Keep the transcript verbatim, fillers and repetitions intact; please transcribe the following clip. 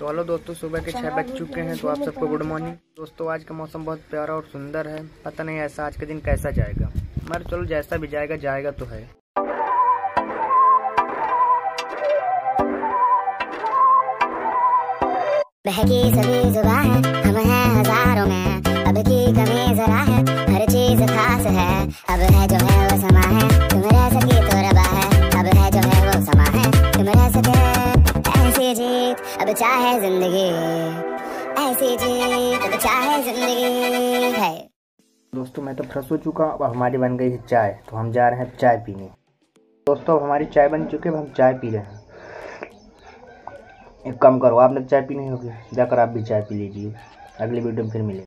तो हेलो दोस्तों, सुबह के छह बज चुके हैं। तो आप सबको गुड मॉर्निंग दोस्तों। आज का मौसम बहुत प्यारा और सुंदर है। पता नहीं ऐसा आज का दिन कैसा जाएगा, मगर चलो जैसा भी जाएगा जाएगा तो है। बहकी सभी जुबां है, हम हैं हजारों में, अब की कमी जरा है, हर चीज खास है। अब है जो है वो समा है, तुम रह सके तो रबा है। अब है जो है वो समा है, तुम रह सके ऐसी जीत, अब चाहे जिंदगी ऐसी जीत, अब चाहे जिंदगी है। दोस्तों मैं तो फ्रेश हो चुका हूँ। अब हमारी बन गई है चाय, तो हम जा रहे हैं चाय पीने। दोस्तों अब हमारी चाय बन चुकी है, अब हम चाय पी रहे हैं। एक काम करो, आप लोग चाय पी नहीं होगी, जाकर आप भी चाय पी लीजिए। अगली वीडियो में फिर मिलेंगे।